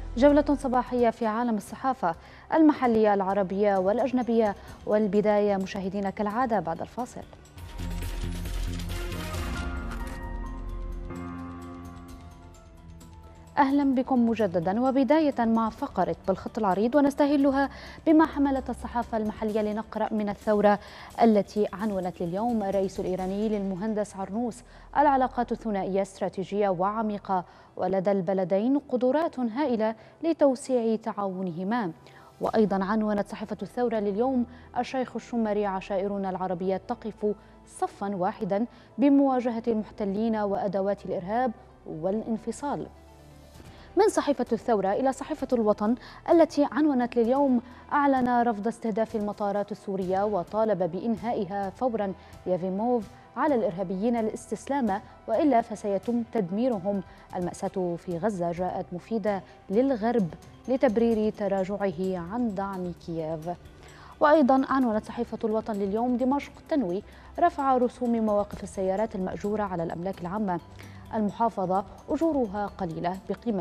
جولة صباحية في عالم الصحافة المحلية العربية والأجنبية، والبداية مشاهدينا كالعادة بعد الفاصل. أهلا بكم مجددا، وبداية مع فقرة بالخط العريض ونستهلها بما حملت الصحافة المحلية لنقرأ من الثورة التي عنونت لليوم الرئيس الإيراني للمهندس عرنوس: العلاقات الثنائية استراتيجية وعميقة، ولدى البلدين قدرات هائلة لتوسيع تعاونهما. وأيضا عنونت صحيفة الثورة لليوم: الشيخ الشمري: عشائرنا العربية تقف صفا واحدا بمواجهة المحتلين وأدوات الإرهاب والانفصال. من صحيفة الثورة إلى صحيفة الوطن التي عنونت لليوم: أعلن رفض استهداف المطارات السورية وطالب بإنهائها فورا يافيموف على الإرهابيين الاستسلام، وإلا فسيتم تدميرهم. المأساة في غزة جاءت مفيدة للغرب لتبرير تراجعه عن دعم كييف. وأيضا عنونت صحيفة الوطن لليوم: دمشق تنوي رفع رسوم مواقف السيارات المأجورة على الأملاك العامة. المحافظة أجورها قليلة بقيمة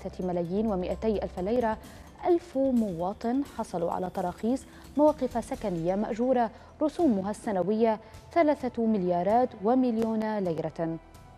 3,200,000 ليرة. 1000 مواطن حصلوا على تراخيص مواقف سكنية مأجورة رسومها السنوية 3,000,000,000 ليرة.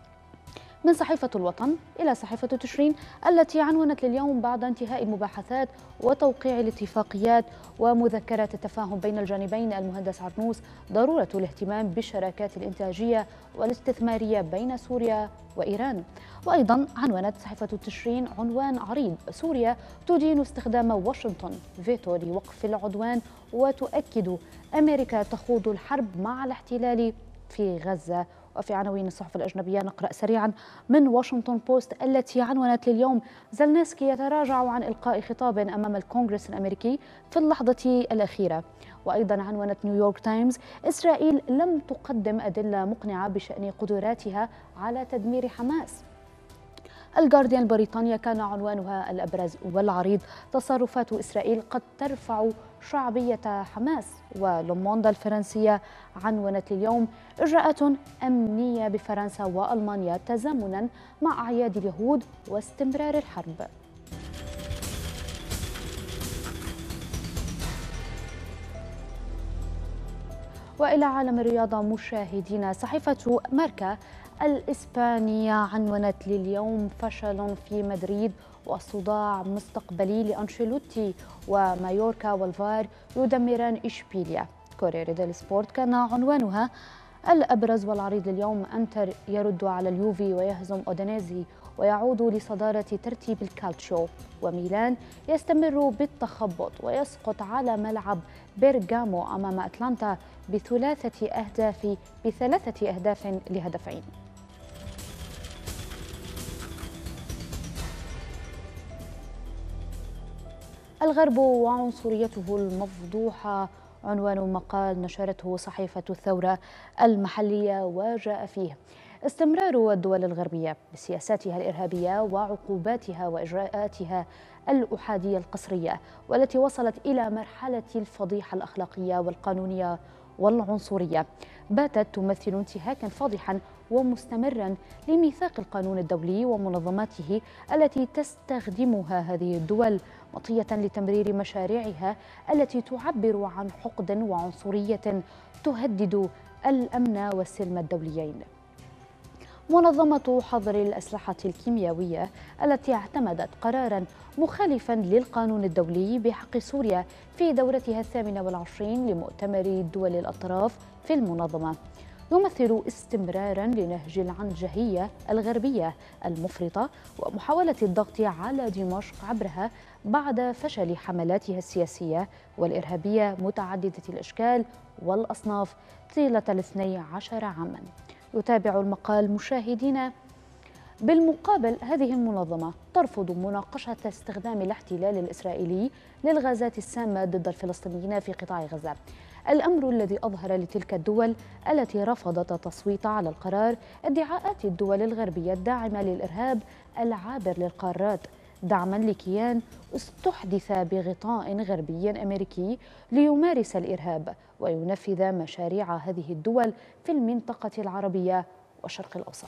من صحيفة الوطن إلى صحيفة تشرين التي عنونت لليوم: بعد انتهاء المباحثات وتوقيع الاتفاقيات ومذكرات التفاهم بين الجانبين، المهندس عرنوس ضرورة الاهتمام بالشراكات الإنتاجية والاستثمارية بين سوريا وإيران. وأيضا عنونت صحيفة تشرين عنوان عريض: سوريا تدين استخدام واشنطن فيتو لوقف العدوان، وتؤكد أمريكا تخوض الحرب مع الاحتلال في غزة. وفي عناوين الصحف الأجنبية نقرأ سريعا من واشنطن بوست التي عنونت لليوم: زلنسكي يتراجع عن إلقاء خطاب أمام الكونغرس الأمريكي في اللحظة الأخيرة. وأيضا عنونت نيويورك تايمز: إسرائيل لم تقدم أدلة مقنعة بشأن قدراتها على تدمير حماس. الجارديان البريطانية كان عنوانها الأبرز والعريض: تصرفات إسرائيل قد ترفع شعبية حماس. ولوموند الفرنسية عنونت اليوم: إجراءات أمنية بفرنسا وألمانيا تزامنا مع أعياد اليهود واستمرار الحرب. وإلى عالم الرياضة مشاهدينا: صحيفة ماركا الإسبانية عنونت لليوم: فشل في مدريد وصداع مستقبلي لأنشيلوتي، ومايوركا والفار يدمران إشبيليا. كورير ديل سبورت كان عنوانها الأبرز والعريض لليوم: أنتر يرد على اليوفي ويهزم أودينيزي ويعود لصدارة ترتيب الكالتشيو. وميلان يستمر بالتخبط ويسقط على ملعب بيرغامو أمام أتلانتا بثلاثة أهداف لهدفين. الغرب وعنصريته المفضوحة عنوان مقال نشرته صحيفة الثورة المحلية، وجاء فيه: استمرار الدول الغربية بسياساتها الإرهابية وعقوباتها وإجراءاتها الأحادية القسرية، والتي وصلت إلى مرحلة الفضيحة الأخلاقية والقانونية والعنصرية، باتت تمثل انتهاكا فاضحا ومستمرا لميثاق القانون الدولي ومنظماته التي تستخدمها هذه الدول مطية لتمرير مشاريعها التي تعبر عن حقد وعنصرية تهدد الأمن والسلم الدوليين. منظمة حظر الأسلحة الكيميائية التي اعتمدت قراراً مخالفاً للقانون الدولي بحق سوريا في دورتها 28 لمؤتمر دول الأطراف في المنظمة، يمثل استمراراً لنهج العنجهية الغربية المفرطة ومحاولة الضغط على دمشق عبرها بعد فشل حملاتها السياسية والإرهابية متعددة الأشكال والأصناف طيلة 12 عاماً. يتابع المقال مشاهدينا: بالمقابل، هذه المنظمة ترفض مناقشة استخدام الاحتلال الإسرائيلي للغازات السامة ضد الفلسطينيين في قطاع غزة، الأمر الذي أظهر لتلك الدول التي رفضت التصويت على القرار ادعاءات الدول الغربية الداعمة للإرهاب العابر للقارات، دعما لكيان استحدث بغطاء غربي أمريكي ليمارس الإرهاب وينفذ مشاريع هذه الدول في المنطقة العربية والشرق الأوسط.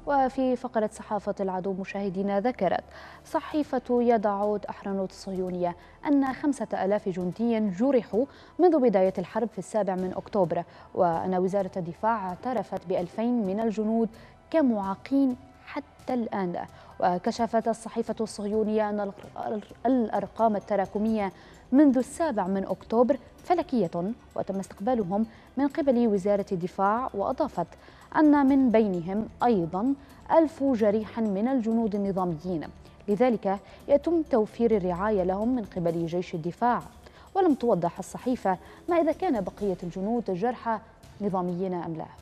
وفي فقرة صحافة العدو مشاهدينا، ذكرت صحيفة يدعوت أحرنوت الصهيونية أن 5000 جندي جرحوا منذ بداية الحرب في 7 أكتوبر، وأن وزارة الدفاع اعترفت ب2000 من الجنود كمعاقين حتى الآن. وكشفت الصحيفة الصهيونية أن الأرقام التراكمية منذ 7 أكتوبر فلكية وتم استقبالهم من قبل وزارة الدفاع، وأضافت أن من بينهم أيضا 1000 جريحا من الجنود النظاميين، لذلك يتم توفير الرعاية لهم من قبل جيش الدفاع. ولم توضح الصحيفة ما إذا كان بقية الجنود الجرحى نظاميين أم لا.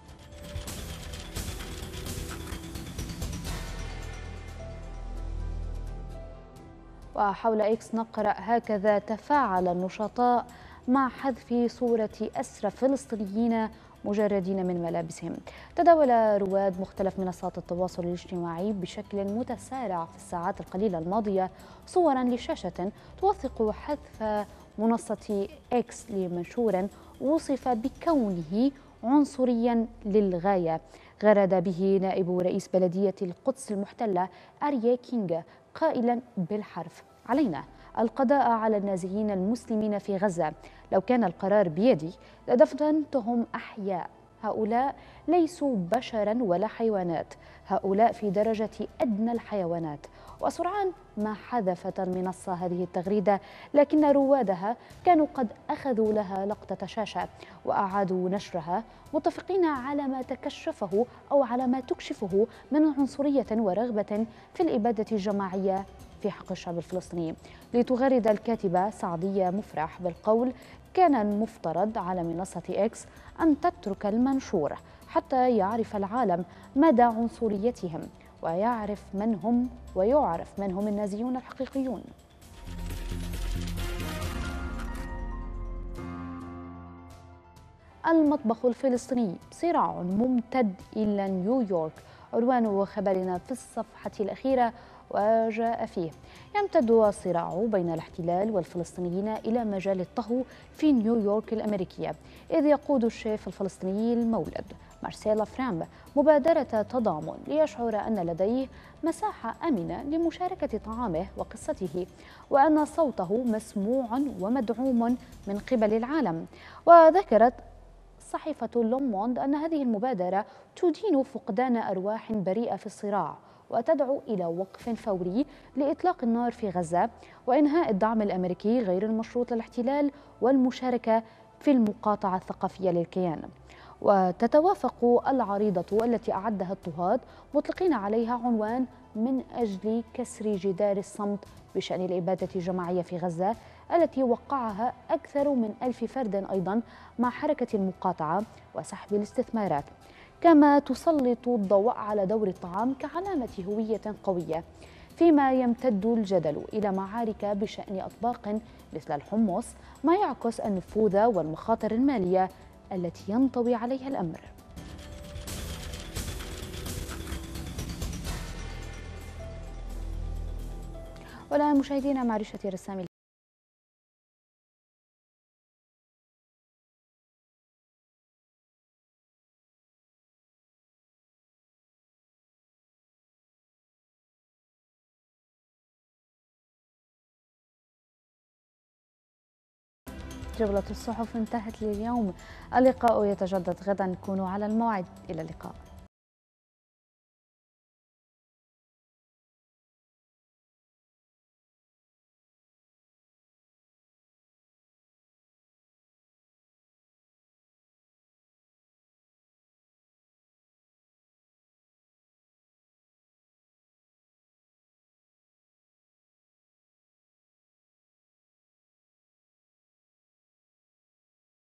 وحول إكس نقرأ: هكذا تفاعل النشطاء مع حذف صورة أسرى فلسطينيين مجردين من ملابسهم. تداول رواد مختلف منصات التواصل الاجتماعي بشكل متسارع في الساعات القليلة الماضية صورا لشاشة توثق حذف منصة إكس لمنشور وصف بكونه عنصريا للغاية، غرد به نائب رئيس بلدية القدس المحتلة أريا كينغ قائلا بالحرف: علينا القضاء على النازحين المسلمين في غزة، لو كان القرار بيدي لدفنتهم أحياء، هؤلاء ليسوا بشرا ولا حيوانات، هؤلاء في درجة أدنى الحيوانات. وسرعان ما حذفت المنصة هذه التغريدة، لكن روادها كانوا قد أخذوا لها لقطة شاشة وأعادوا نشرها متفقين على ما تكشفه أو على ما تكشفه من عنصرية ورغبة في الإبادة الجماعية في حق الشعب الفلسطيني. لتغرد الكاتبة سعدية مفرح بالقول: كان المفترض على منصة إكس أن تترك المنشور حتى يعرف العالم مدى عنصريتهم ويعرف من هم النازيون الحقيقيون. المطبخ الفلسطيني: صراع ممتد إلى نيويورك، عنوان خبرنا في الصفحة الأخيرة، وجاء فيه: يمتد الصراع بين الاحتلال والفلسطينيين إلى مجال الطهو في نيويورك الأمريكية، إذ يقود الشيف الفلسطيني المولد مارسيلا فرامب مبادرة تضامن ليشعر أن لديه مساحة آمنة لمشاركة طعامه وقصته، وأن صوته مسموع ومدعوم من قبل العالم. وذكرت صحيفة لوموند أن هذه المبادرة تدين فقدان أرواح بريئة في الصراع، وتدعو إلى وقف فوري لإطلاق النار في غزة وإنهاء الدعم الأمريكي غير المشروط للاحتلال والمشاركة في المقاطعة الثقافية للكيان. وتتوافق العريضة التي أعدها الطهاة مطلقين عليها عنوان: من أجل كسر جدار الصمت بشأن الإبادة الجماعية في غزة، التي وقعها أكثر من 1000 فرد أيضا مع حركة المقاطعة وسحب الاستثمارات. كما تسلط الضوء على دور الطعام كعلامة هوية قوية، فيما يمتد الجدل إلى معارك بشأن أطباق مثل الحمص، ما يعكس النفوذ والمخاطر المالية التي ينطوي عليها الأمر. والآن مشاهدينا مع رشة رسامي. جولة الصحف انتهت لليوم، اللقاء يتجدد غدا، كونوا على الموعد، إلى اللقاء.